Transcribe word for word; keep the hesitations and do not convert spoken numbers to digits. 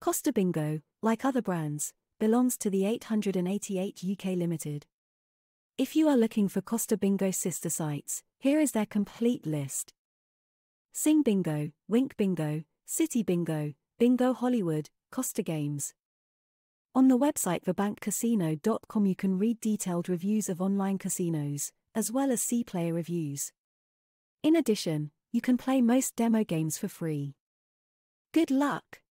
Costa Bingo, like other brands, belongs to the eight hundred eighty-eight U K Limited. If you are looking for Costa Bingo sister sites, here is their complete list. Sing Bingo, Wink Bingo, City Bingo, Bingo Hollywood, Costa Games. On the website the bank casino dot com you can read detailed reviews of online casinos, as well as see player reviews. In addition, you can play most demo games for free. Good luck!